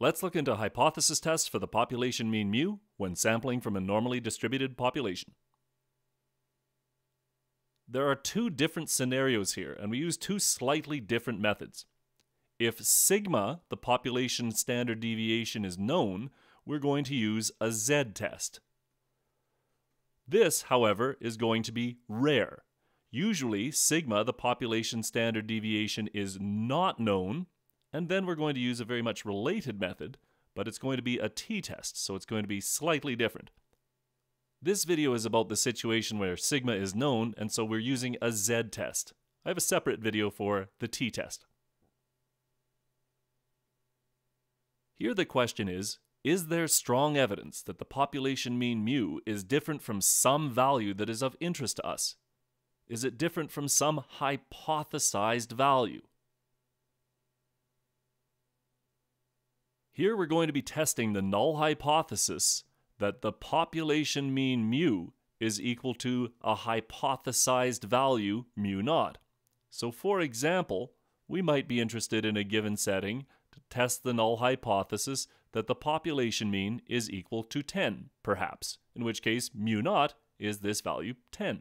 Let's look into hypothesis tests for the population mean mu when sampling from a normally distributed population. There are two different scenarios here, and we use two slightly different methods. If sigma, the population standard deviation, is known, we're going to use a z-test. This, however, is going to be rare. Usually, sigma, the population standard deviation, is not known, and then we're going to use a very much related method, but it's going to be a t-test, so it's going to be slightly different. This video is about the situation where sigma is known, and so we're using a z-test. I have a separate video for the t-test. Here the question is there strong evidence that the population mean mu is different from some value that is of interest to us? Is it different from some hypothesized value? Here we're going to be testing the null hypothesis that the population mean mu is equal to a hypothesized value mu naught. So for example, we might be interested in a given setting to test the null hypothesis that the population mean is equal to 10, perhaps, in which case mu naught is this value 10.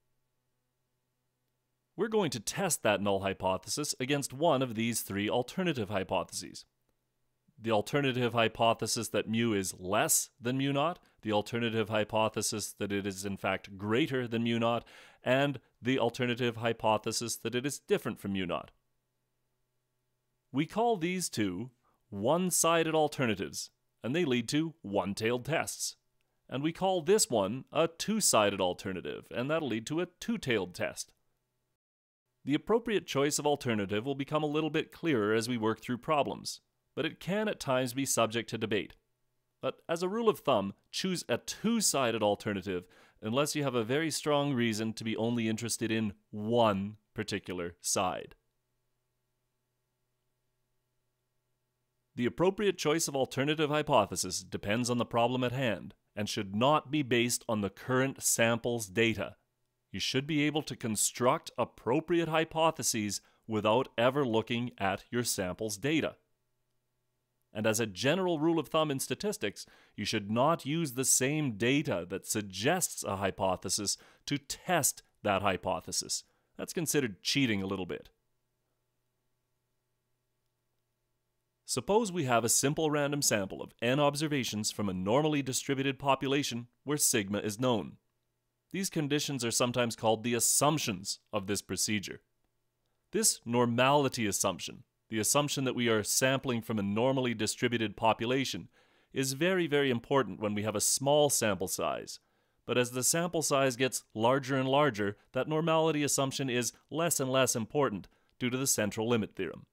We're going to test that null hypothesis against one of these three alternative hypotheses. The alternative hypothesis that mu is less than mu naught, the alternative hypothesis that it is in fact greater than mu naught, and the alternative hypothesis that it is different from mu naught. We call these two one-sided alternatives, and they lead to one-tailed tests. And we call this one a two-sided alternative, and that'll lead to a two-tailed test. The appropriate choice of alternative will become a little bit clearer as we work through problems, but it can at times be subject to debate. But as a rule of thumb, choose a two-sided alternative unless you have a very strong reason to be only interested in one particular side. The appropriate choice of alternative hypothesis depends on the problem at hand and should not be based on the current sample's data. You should be able to construct appropriate hypotheses without ever looking at your sample's data. And as a general rule of thumb in statistics, you should not use the same data that suggests a hypothesis to test that hypothesis. That's considered cheating a little bit. Suppose we have a simple random sample of n observations from a normally distributed population where sigma is known. These conditions are sometimes called the assumptions of this procedure. This normality assumption, the assumption that we are sampling from a normally distributed population, is very, very important when we have a small sample size. But as the sample size gets larger and larger, that normality assumption is less and less important due to the central limit theorem.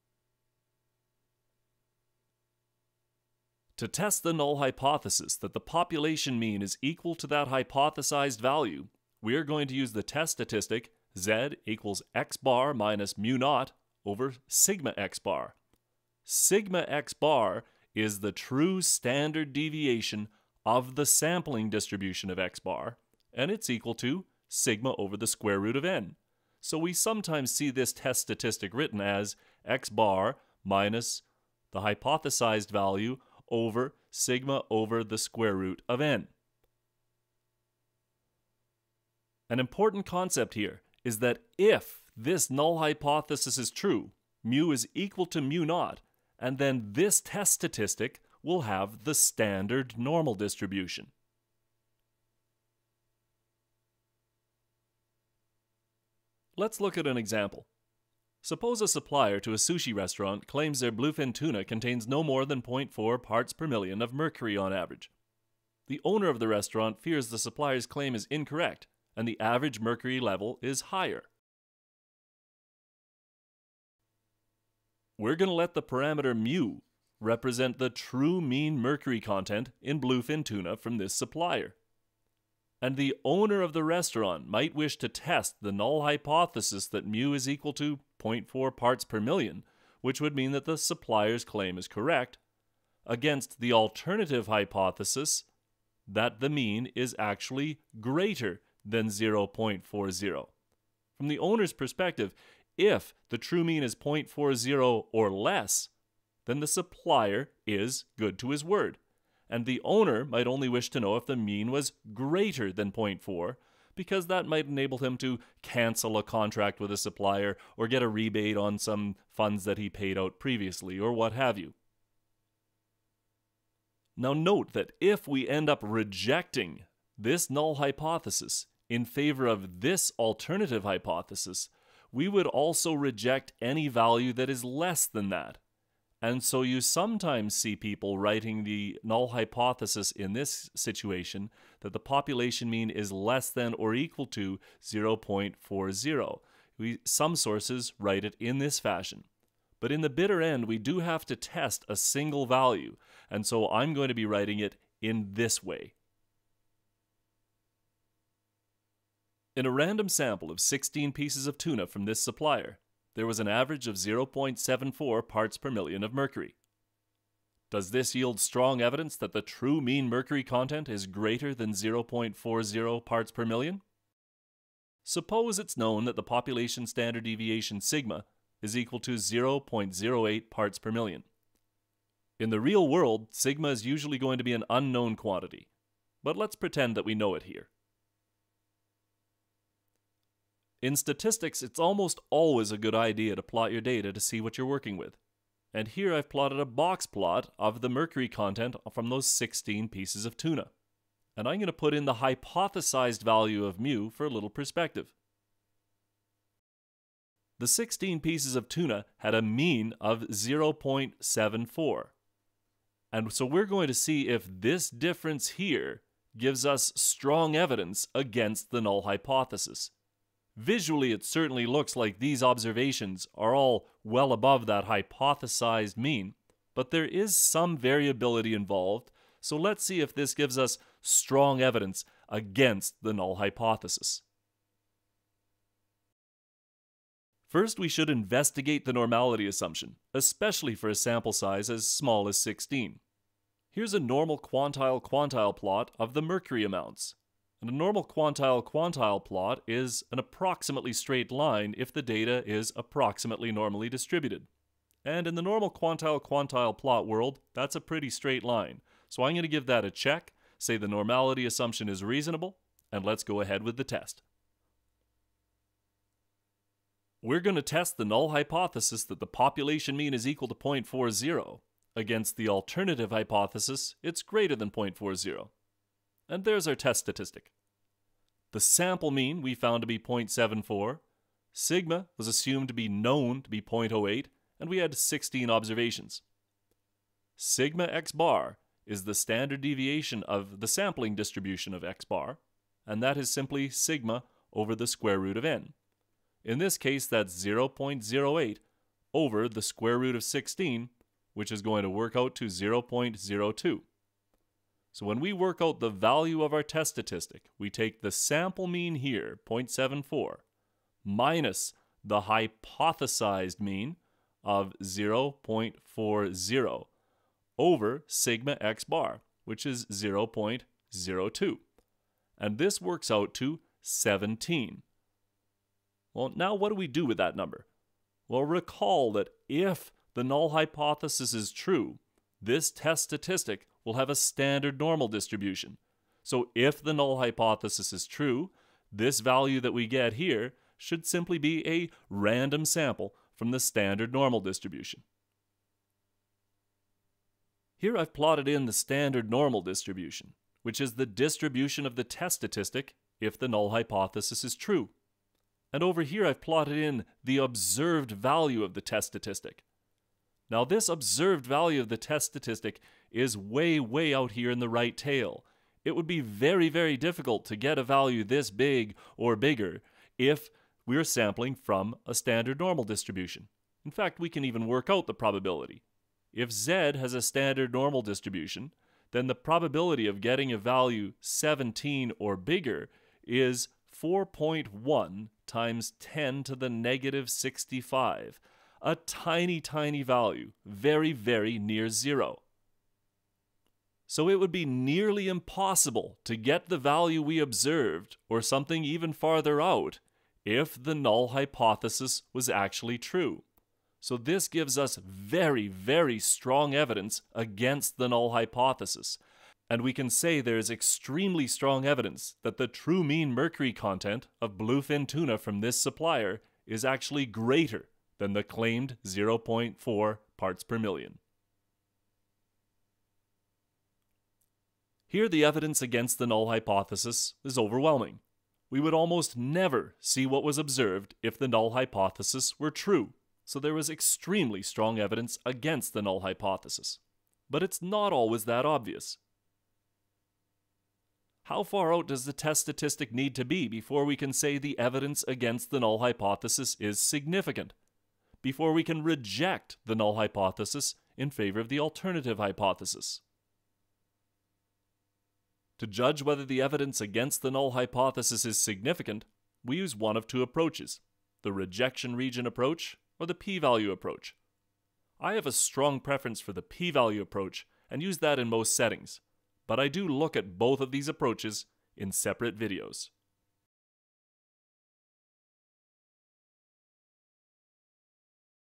To test the null hypothesis that the population mean is equal to that hypothesized value, we are going to use the test statistic z equals x bar minus mu naught over sigma x bar. Sigma x bar is the true standard deviation of the sampling distribution of x bar, and it's equal to sigma over the square root of n. So we sometimes see this test statistic written as x bar minus the hypothesized value over sigma over the square root of n. An important concept here is that if this null hypothesis is true, mu is equal to mu naught, and then this test statistic will have the standard normal distribution. Let's look at an example. Suppose a supplier to a sushi restaurant claims their bluefin tuna contains no more than 0.4 parts per million of mercury on average. The owner of the restaurant fears the supplier's claim is incorrect, and the average mercury level is higher. We're going to let the parameter mu represent the true mean mercury content in bluefin tuna from this supplier. And the owner of the restaurant might wish to test the null hypothesis that mu is equal to 0.4 parts per million, which would mean that the supplier's claim is correct, against the alternative hypothesis that the mean is actually greater than 0.40. From the owner's perspective, if the true mean is 0.40 or less, then the supplier is good to his word. And the owner might only wish to know if the mean was greater than 0.4, because that might enable him to cancel a contract with a supplier or get a rebate on some funds that he paid out previously or what have you. Now note that if we end up rejecting this null hypothesis in favor of this alternative hypothesis, we would also reject any value that is less than that. And so you sometimes see people writing the null hypothesis in this situation that the population mean is less than or equal to 0.40. Some sources write it in this fashion. But in the bitter end, we do have to test a single value, and so I'm going to be writing it in this way. In a random sample of 16 pieces of tuna from this supplier, there was an average of 0.74 parts per million of mercury. Does this yield strong evidence that the true mean mercury content is greater than 0.40 parts per million? Suppose it's known that the population standard deviation sigma is equal to 0.08 parts per million. In the real world, sigma is usually going to be an unknown quantity, but let's pretend that we know it here. In statistics, it's almost always a good idea to plot your data to see what you're working with. And here I've plotted a box plot of the mercury content from those 16 pieces of tuna. And I'm going to put in the hypothesized value of mu for a little perspective. The 16 pieces of tuna had a mean of 0.74. And so we're going to see if this difference here gives us strong evidence against the null hypothesis. Visually, it certainly looks like these observations are all well above that hypothesized mean, but there is some variability involved, so let's see if this gives us strong evidence against the null hypothesis. First, we should investigate the normality assumption, especially for a sample size as small as 16. Here's a normal quantile-quantile plot of the mercury amounts. And a normal quantile-quantile plot is an approximately straight line if the data is approximately normally distributed. And in the normal quantile-quantile plot world, that's a pretty straight line. So I'm going to give that a check, say the normality assumption is reasonable, and let's go ahead with the test. We're going to test the null hypothesis that the population mean is equal to 0.40 against the alternative hypothesis it's greater than 0.40. And there's our test statistic. The sample mean we found to be 0.74, sigma was assumed to be known to be 0.08, and we had 16 observations. Sigma x bar is the standard deviation of the sampling distribution of x bar, and that is simply sigma over the square root of n. In this case, that's 0.08 over the square root of 16, which is going to work out to 0.02. So when we work out the value of our test statistic, we take the sample mean here, 0.74, minus the hypothesized mean of 0.40 over sigma x bar, which is 0.02. And this works out to 17. Well, now what do we do with that number? Well, recall that if the null hypothesis is true, this test statistic will have a standard normal distribution. So if the null hypothesis is true, this value that we get here should simply be a random sample from the standard normal distribution. Here I've plotted in the standard normal distribution, which is the distribution of the test statistic if the null hypothesis is true. And over here I've plotted in the observed value of the test statistic. Now this observed value of the test statistic is way out here in the right tail. It would be very difficult to get a value this big or bigger if we're sampling from a standard normal distribution. In fact, we can even work out the probability. If Z has a standard normal distribution, then the probability of getting a value 17 or bigger is 4.1 times 10 to the negative 65. A tiny value, very near zero. So it would be nearly impossible to get the value we observed, or something even farther out, if the null hypothesis was actually true. So this gives us very, very strong evidence against the null hypothesis. And we can say there is extremely strong evidence that the true mean mercury content of bluefin tuna from this supplier is actually greater than the claimed 0.4 parts per million. Here the evidence against the null hypothesis is overwhelming. We would almost never see what was observed if the null hypothesis were true, so there was extremely strong evidence against the null hypothesis. But it's not always that obvious. How far out does the test statistic need to be before we can say the evidence against the null hypothesis is significant? Before we can reject the null hypothesis in favor of the alternative hypothesis? To judge whether the evidence against the null hypothesis is significant, we use one of two approaches, the rejection region approach or the p-value approach. I have a strong preference for the p-value approach and use that in most settings, but I do look at both of these approaches in separate videos.